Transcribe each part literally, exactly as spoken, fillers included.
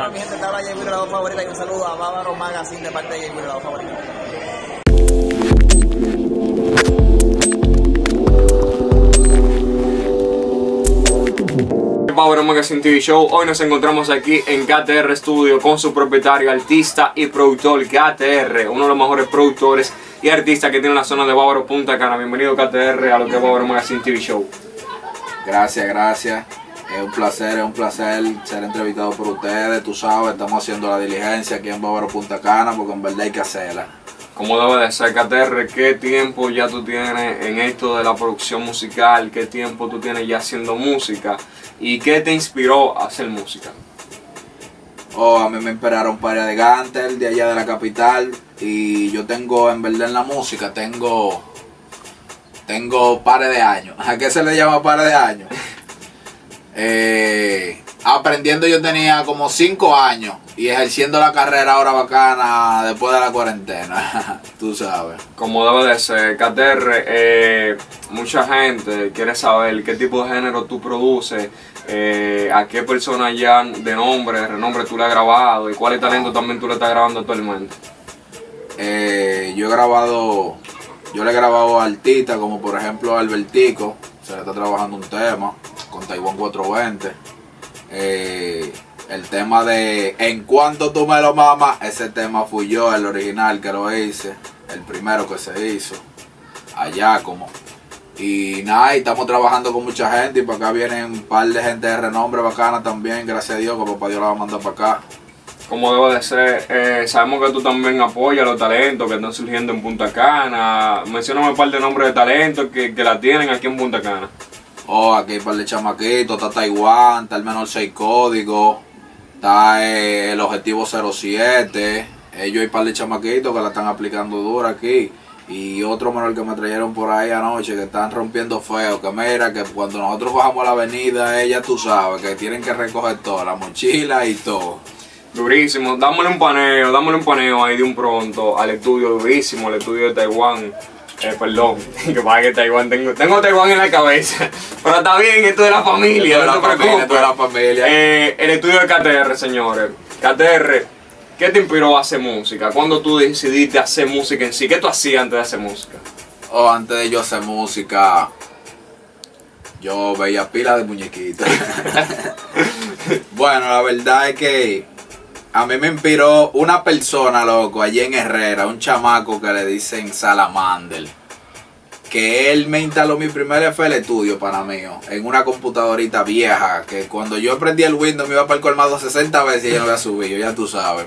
mi gente, te habla J Willy, la voz favorita, y un saludo a Bávaro Magazine de parte de J Willy, la voz favorita. Bávaro Magazine T V Show. Hoy nos encontramos aquí en K T R Studio con su propietario, artista y productor K T R, uno de los mejores productores y artistas que tiene la zona de Bávaro Punta Cana. Bienvenido K T R a lo que es Bávaro Magazine T V Show. Gracias, gracias. Es un placer, es un placer ser entrevistado por ustedes. Tú sabes, estamos haciendo la diligencia aquí en Bávaro Punta Cana porque en verdad hay que hacerla. Como debe de ser, K T R, ¿qué tiempo ya tú tienes en esto de la producción musical? ¿Qué tiempo tú tienes ya haciendo música? ¿Y qué te inspiró a hacer música? Oh, a mí me inspiraron para de Gantel, de allá de la capital. Y yo tengo, en verdad en la música, tengo, tengo pares de años. ¿A qué se le llama pares de años? Eh, aprendiendo yo tenía como cinco años y ejerciendo la carrera ahora bacana después de la cuarentena, tú sabes. Como debe de ser, K T R, eh, mucha gente quiere saber qué tipo de género tú produces, eh, a qué persona ya de nombre, de renombre tú le has grabado y cuáles talentos también tú le estás grabando actualmente. Eh, yo he grabado, yo le he grabado a artistas como por ejemplo a Albertico, se le está trabajando un tema con Taiwán cuatrocientos veinte. Eh, el tema de En cuanto tú me lo mamas, ese tema fui yo, el original que lo hice, el primero que se hizo, allá como. Y nada, y estamos trabajando con mucha gente y para acá vienen un par de gente de renombre bacana también, gracias a Dios, que papá Dios la va a mandar para acá. Como debe de ser, eh, sabemos que tú también apoyas los talentos que están surgiendo en Punta Cana. Mencióname un par de nombres de talentos que, que la tienen aquí en Punta Cana. Oh, aquí hay un par de chamaquitos, está Taiwán, está el menor seis código, está eh, el objetivo cero siete, ellos hay un par de chamaquitos que la están aplicando dura aquí. Y otro menor que me trajeron por ahí anoche que están rompiendo feo, que mira que cuando nosotros bajamos la avenida, ella tú sabes que tienen que recoger todo, la mochila y todo. Durísimo, dámosle un paneo, dámosle un paneo ahí de un pronto al estudio durísimo, al estudio de Taiwán. Eh, perdón, que pasa que Taiwán, tengo, tengo Taiwán en la cabeza, pero está bien, esto es de la familia, no te preocupes. Esto es de la familia. Eh, el estudio de K T R, señores. K T R, ¿qué te inspiró a hacer música? ¿Cuándo tú decidiste hacer música en sí? ¿Qué tú hacías antes de hacer música? Oh, antes de yo hacer música, yo veía pila de muñequitos. Bueno, la verdad es que a mí me inspiró una persona, loco, allí en Herrera, un chamaco que le dicen Salamander. Que él me instaló mi primer F L Studio para mí, en una computadorita vieja, que cuando yo aprendí el Windows me iba para el colmado sesenta veces y yo no había subido, ya tú sabes.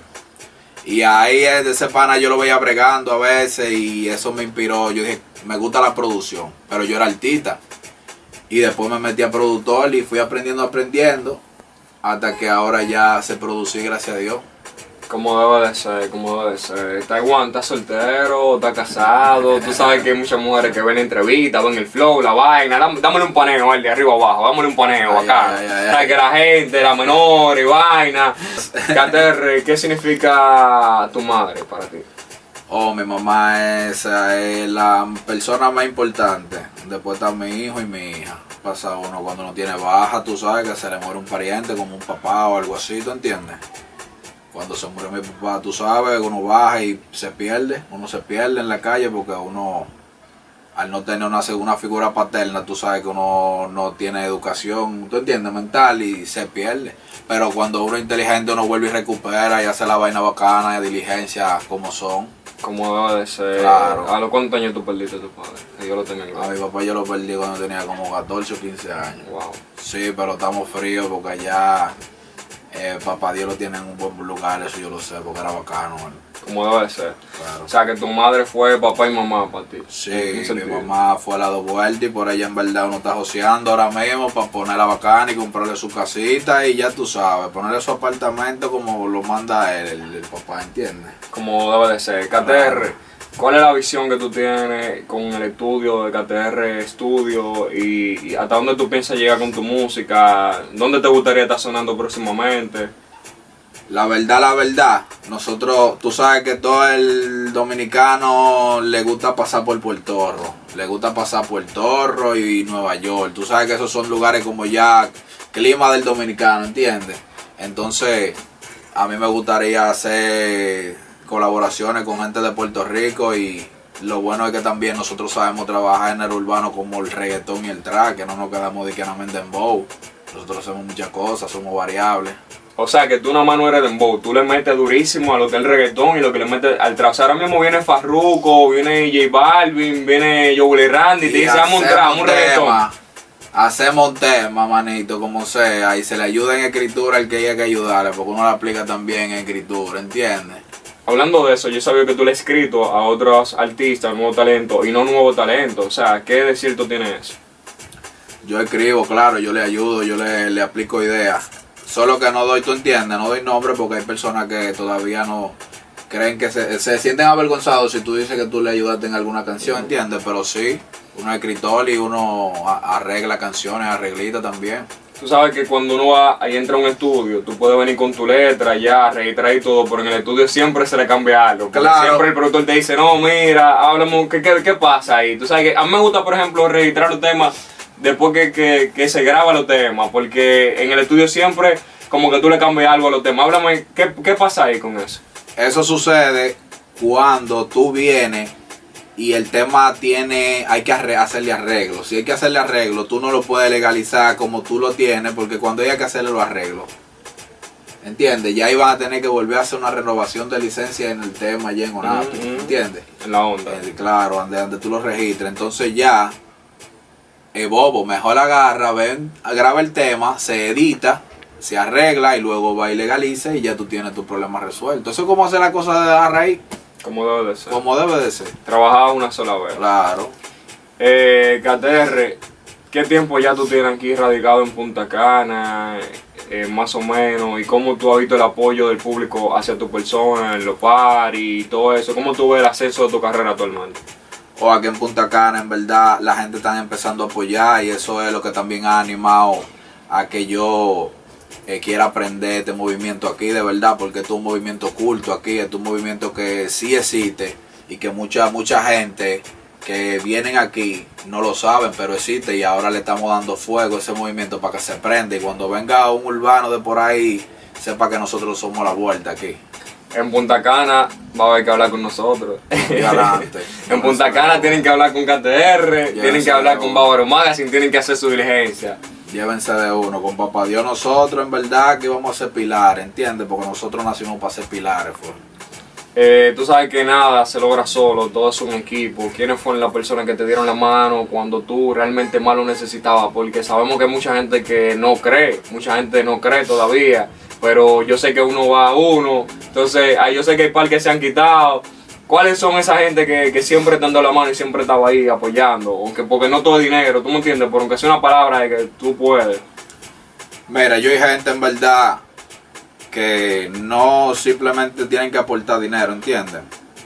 Y ahí de ese pana yo lo veía bregando a veces y eso me inspiró. Yo dije, me gusta la producción, pero yo era artista. Y después me metí a productor y fui aprendiendo, aprendiendo. Hasta que ahora ya se producí, gracias a Dios. Como debe de ser, como debe de ser. Taiwán, ¿está soltero? ¿Está casado? Tú sabes que hay muchas mujeres que ven entrevistas, ven el flow, la vaina. Dám, dámosle un paneo, el de arriba abajo, dámosle un paneo ay, acá. Ay, ay, ay, sabes que la gente, la menor y vaina. K T R, ¿qué significa tu madre para ti? Oh, mi mamá es, es la persona más importante. Después está mi hijo y mi hija. Pasa uno cuando no tiene baja, tú sabes que se le muere un pariente como un papá o algo así, ¿tú entiendes? Cuando se muere mi papá, tú sabes, uno baja y se pierde, uno se pierde en la calle porque uno, al no tener una, una figura paterna, tú sabes que uno no tiene educación, ¿tú entiendes? Mental y se pierde. Pero cuando uno es inteligente, uno vuelve y recupera y hace la vaina bacana y diligencia como son. Como debe de ser. Claro. ¿A los cuántos años tú perdiste a tu padre? Que yo lo tenía en A mi papá yo lo perdí cuando tenía como catorce o quince años. Wow. Sí, pero estamos fríos porque allá eh, papá Dios lo tiene en un buen lugar, eso yo lo sé, porque era bacano. ¿no? Como debe de ser. Claro. O sea, que tu madre fue papá y mamá para ti. Sí, mi mi mamá fue a las dos vueltas y por ella en verdad uno está joseando ahora mismo para ponerla bacana y comprarle su casita y ya tú sabes, ponerle su apartamento como lo manda él, el, el papá, ¿entiendes? Como debe de ser. K T R, ¿cuál es la visión que tú tienes con el estudio de K T R Studio y, y hasta dónde tú piensas llegar con tu música? ¿Dónde te gustaría estar sonando próximamente? La verdad, la verdad, nosotros, tú sabes que todo el dominicano le gusta pasar por Puerto Rico, le gusta pasar Puerto Rico y Nueva York. Tú sabes que esos son lugares como ya clima del dominicano, ¿entiendes? Entonces, A mí me gustaría hacer colaboraciones con gente de Puerto Rico y lo bueno es que también nosotros sabemos trabajar en el urbano como el reggaetón y el trap, que no nos quedamos de que no en dembow. Nosotros hacemos muchas cosas, somos variables. O sea, que tú nada más no eres dembow, tú le metes durísimo a lo que es el reggaetón y lo que le metes al trap. O sea, ahora mismo viene Farruko, viene J Balvin, viene Joel Randy, y te dice, dame un trap, un reggaetón. Hacemos un tema, manito, como sea, y se le ayuda en escritura al que haya que ayudarle, porque uno la aplica también en escritura, ¿entiendes? Hablando de eso, yo sabía que tú le has escrito a otros artistas, nuevo talento, y no nuevo talento. O sea, ¿qué de cierto tiene eso? Yo escribo, claro, yo le ayudo, yo le, le aplico ideas. Solo que no doy, tú entiendes, no doy nombre porque hay personas que todavía no creen que se, se sienten avergonzados si tú dices que tú le ayudaste en alguna canción, ¿entiendes? Pero sí, uno es escritor y uno arregla canciones, arreglita también. Tú sabes que cuando uno va ahí entra a un estudio, tú puedes venir con tu letra ya, registrar y todo, pero en el estudio siempre se le cambia algo. Claro. Siempre el productor te dice, no, mira, háblame, ¿qué, qué, qué pasa ahí? Tú sabes que a mí me gusta, por ejemplo, registrar los temas después que, que, que se graban los temas, porque en el estudio siempre como que tú le cambias algo a los temas. Háblame, ¿qué, qué pasa ahí con eso? Eso sucede cuando tú vienes y el tema tiene, hay que hacerle arreglo. Si hay que hacerle arreglo, tú no lo puedes legalizar como tú lo tienes, porque cuando hay que hacerle los arreglos, ¿entiendes? Ya ahí van a tener que volver a hacer una renovación de licencia en el tema, ya en ONAPI, Mm-hmm. ¿entiendes? En la onda. Eh, claro, donde, donde tú lo registres. Entonces ya, eh, bobo, mejor agarra, ven, graba el tema, se edita, se arregla y luego va y legaliza y ya tú tienes tu problema resuelto. Eso es como hacer la cosa de la raíz. Como debe de ser. Como debe de ser. Trabajar una sola vez. Claro. Eh, K T R, ¿qué tiempo ya tú tienes aquí radicado en Punta Cana? Eh, más o menos. ¿Y cómo tú has visto el apoyo del público hacia tu persona, en los paris y todo eso? ¿Cómo tú ves el ascenso de tu carrera actualmente? O aquí en Punta Cana, en verdad, la gente está empezando a apoyar y eso es lo que también ha animado a que yo eh, quiera aprender este movimiento aquí, de verdad, porque esto es un movimiento oculto aquí, esto es un movimiento que sí existe y que mucha, mucha gente que vienen aquí no lo saben, pero existe y ahora le estamos dando fuego a ese movimiento para que se prenda y cuando venga un urbano de por ahí, sepa que nosotros somos la vuelta aquí. En Punta Cana va a haber que hablar con nosotros. Y adelante. En Punta Cana tienen que hablar con K T R, Llévense tienen que hablar de con uno. Bávaro Magazine, tienen que hacer su diligencia. Llévense de uno, con papá Dios nosotros en verdad que vamos a ser pilares, ¿entiendes? Porque nosotros nacimos para ser pilares. Fue. Eh, tú sabes que nada se logra solo, todo es un equipo. ¿Quiénes fueron las personas que te dieron la mano cuando tú realmente más lo necesitabas? Porque sabemos que hay mucha gente que no cree, mucha gente no cree todavía, pero yo sé que uno va a uno, entonces yo sé que hay par que se han quitado. ¿Cuáles son esa gente que, que siempre te han dado la mano y siempre estaba ahí apoyando? Aunque, porque no todo es dinero, ¿tú me entiendes? Pero aunque sea una palabra de que tú puedes. Mira, yo hay gente en verdad que no simplemente tienen que aportar dinero, ¿entiendes?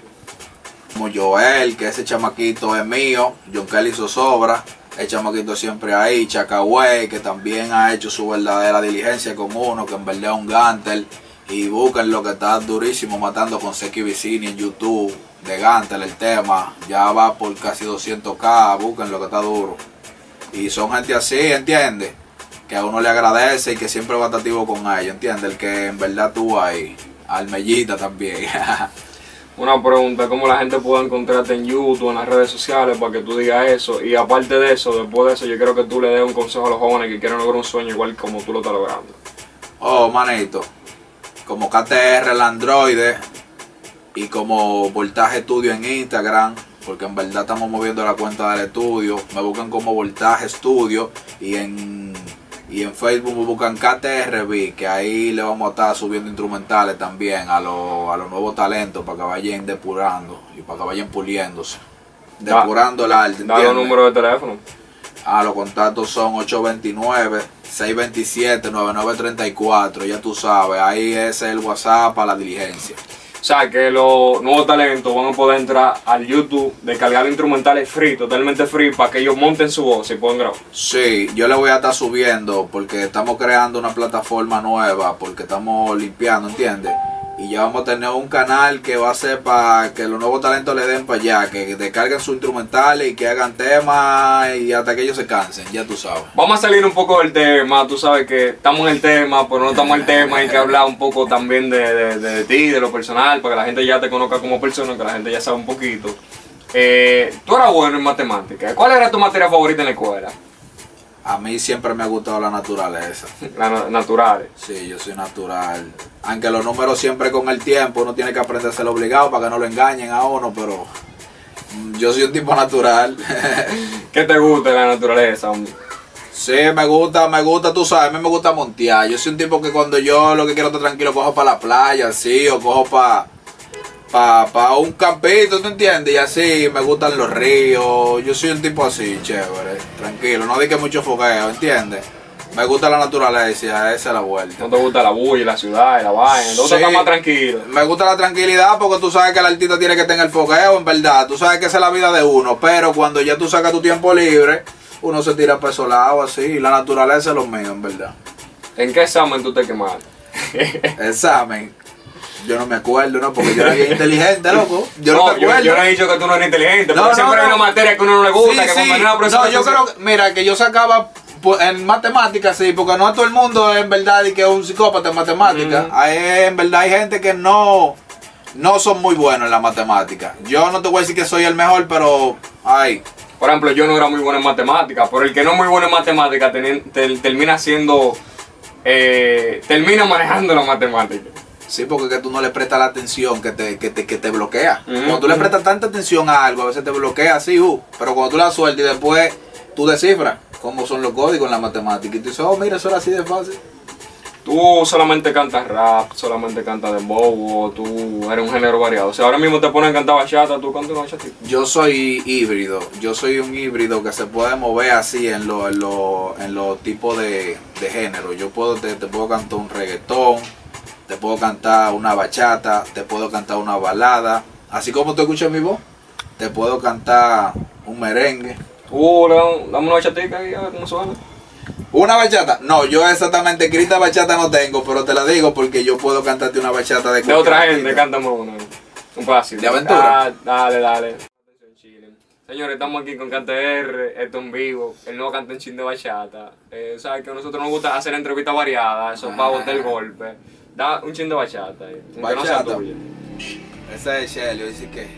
Como Joel, que ese chamaquito es mío, John Kelly Zozobra, el chamaquito siempre ahí, Chacagüey, que también ha hecho su verdadera diligencia con uno, que en verdad es un Gantel, y busquen lo que está durísimo matando con Seki Vicini en YouTube, de Gantel el tema, ya va por casi doscientos K, busquen lo que está duro. Y son gente así, ¿entiendes? Que a uno le agradece y que siempre va a estar activo con ellos, ¿entiendes? El que en verdad tú ahí, Almellita también. Una pregunta, ¿cómo la gente puede encontrarte en YouTube, en las redes sociales para que tú digas eso? Y aparte de eso, después de eso, yo quiero que tú le des un consejo a los jóvenes que quieren lograr un sueño igual como tú lo estás logrando. Oh, manito, como K T R el androide y como Voltaje Estudio en Instagram, porque en verdad estamos moviendo la cuenta del estudio, me buscan como Voltaje Estudio y en, y en Facebook me buscan K T R B, que ahí le vamos a estar subiendo instrumentales también a, lo, a los nuevos talentos para que vayan depurando y para que vayan puliéndose, depurando el arte. Da los números de teléfono. Ah, los contactos son ocho dos nueve, seis dos siete, nueve nueve tres cuatro, ya tú sabes, ahí es el WhatsApp para la diligencia. O sea, que los nuevos talentos van a poder entrar al YouTube, descargar los instrumentales free, totalmente free, para que ellos monten su voz y puedan grabar. Sí, yo le voy a estar subiendo porque estamos creando una plataforma nueva, porque estamos limpiando, ¿entiendes? Y ya vamos a tener un canal que va a ser para que los nuevos talentos le den para allá, que descarguen sus instrumentales y que hagan temas y hasta que ellos se cansen, ya tú sabes. Vamos a salir un poco del tema, tú sabes que estamos en el tema, pero no estamos en el tema, hay que hablar un poco también de, de, de, de ti, de lo personal, para que la gente ya te conozca como persona, que la gente ya sabe un poquito. Eh, tú eras bueno en matemáticas, ¿cuál era tu materia favorita en la escuela? A mí siempre me ha gustado la naturaleza. Las naturales. Sí, yo soy natural. Aunque los números siempre con el tiempo uno tiene que aprender a ser obligado para que no lo engañen a uno, pero yo soy un tipo natural. ¿Qué te gusta de la naturaleza, hombre? Sí, me gusta, me gusta, tú sabes, a mí me gusta montear. Yo soy un tipo que cuando yo lo que quiero estar tranquilo cojo para la playa, sí, o cojo para pa, pa un campito, ¿tú entiendes? Y así, me gustan los ríos. Yo soy un tipo así, chévere, tranquilo, no di que mucho fogueo, ¿entiendes? Me gusta la naturaleza, esa es la vuelta. ¿No te gusta la bulla, la ciudad, la vaina? ¿Dónde Sí, estás más tranquilo? Me gusta la tranquilidad porque tú sabes que el artista tiene que tener el fogueo, en verdad. Tú sabes que esa es la vida de uno, pero cuando ya tú sacas tu tiempo libre, uno se tira para esos lados así. Y la naturaleza es lo mío, en verdad. ¿En qué examen tú te quemaste? Examen. Yo no me acuerdo, ¿no? Porque yo era bien inteligente, loco. Yo no, No, me yo, acuerdo. yo no he dicho que tú no eres inteligente, No, porque no, siempre no. hay una materia que a uno no le gusta, Sí, que sí. cuando una profesora No, yo te creo dice- que, mira, que yo sacaba pues, en matemáticas, sí, porque no a todo el mundo en verdad y que es un psicópata en matemáticas. Ujú. Hay, en verdad hay gente que no, no son muy buenos en la matemática. Yo no te voy a decir que soy el mejor, pero ay. Por ejemplo, yo no era muy bueno en matemáticas, pero el que no es muy bueno en matemáticas teni- te- termina siendo, eh, termina manejando la matemática. Sí, porque es que tú no le prestas la atención que te, que te, que te bloquea. Ujú, Cuando tú le ujú. prestas tanta atención a algo, a veces te bloquea así, uh, pero cuando tú la sueltas y después tú descifras cómo son los códigos en la matemática y tú dices, oh, mira, eso era así de fácil. Tú solamente cantas rap, solamente cantas dembow, o tú eres un género variado. O sea, ahora mismo te ponen a cantar bachata, tú cantas una bachatita. Yo soy híbrido, yo soy un híbrido que se puede mover así en los en lo, en los tipos de, de género. Yo puedo te, te puedo cantar un reggaetón, te puedo cantar una bachata, te puedo cantar una balada, así como tú escuchas mi voz, te puedo cantar un merengue. Tú, le dan- dame una bachatica ahí a ver cómo suena. ¿Una bachata? No, yo exactamente escrita bachata no tengo, pero te la digo porque yo puedo cantarte una bachata de De otra cualquier gente, artista. cántame una. Un pedacito. ¿De aventura? Ah, dale, dale. Señores, estamos aquí con K T R, esto en vivo. Él no canta un chin de bachata. Eh, ¿Sabes que a nosotros nos gusta hacer entrevistas variadas? Eso para botar el golpe. Da un chin de bachata. Eh, aunque no sea Bachata. tuya. Esa es Shelly, dice que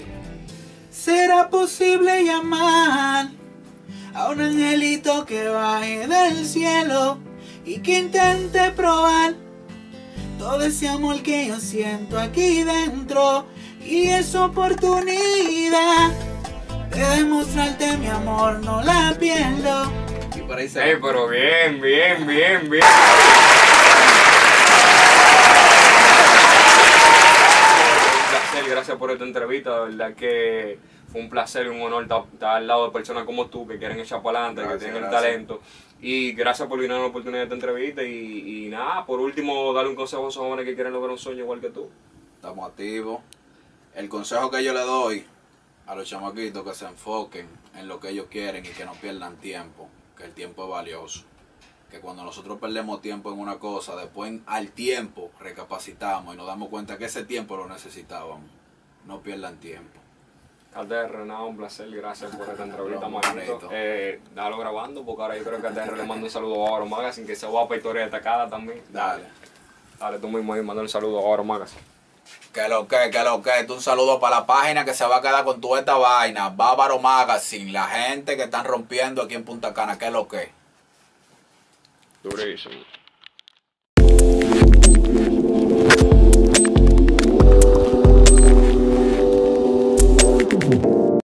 ¿será posible llamar a un angelito que baje del cielo y que intente probar todo ese amor que yo siento aquí dentro? Y es oportunidad de demostrarte mi amor, no la pierdo. Y por ahí se Ey, pero bien, bien, bien, bien. Un placer, gracias por esta entrevista, de verdad que fue un placer y un honor estar, estar al lado de personas como tú que quieren echar para adelante, que Gracias, tienen el gracias. talento. Y gracias por darnos la oportunidad de esta entrevista y, y nada, por último, darle un consejo a esos jóvenes que quieren lograr un sueño igual que tú. Estamos activos. El consejo que yo le doy a los chamaquitos que se enfoquen en lo que ellos quieren y que no pierdan tiempo, que el tiempo es valioso. Que cuando nosotros perdemos tiempo en una cosa, después al tiempo recapacitamos y nos damos cuenta que ese tiempo lo necesitábamos. No pierdan tiempo. K T R, nada, un placer, gracias por esta entrevista, Broma, manito. manito. Eh, dalo grabando porque ahora yo creo que K T R le mando un saludo a Oro Magazine, que se va a historia destacada también. Dale. Dale, tú mismo ahí, manda un saludo a Oro Magazine. Que lo que, que lo que. Un saludo para la página que se va a quedar con toda esta vaina. Bávaro Magazine. La gente que están rompiendo aquí en Punta Cana. Que lo que. Durísimo.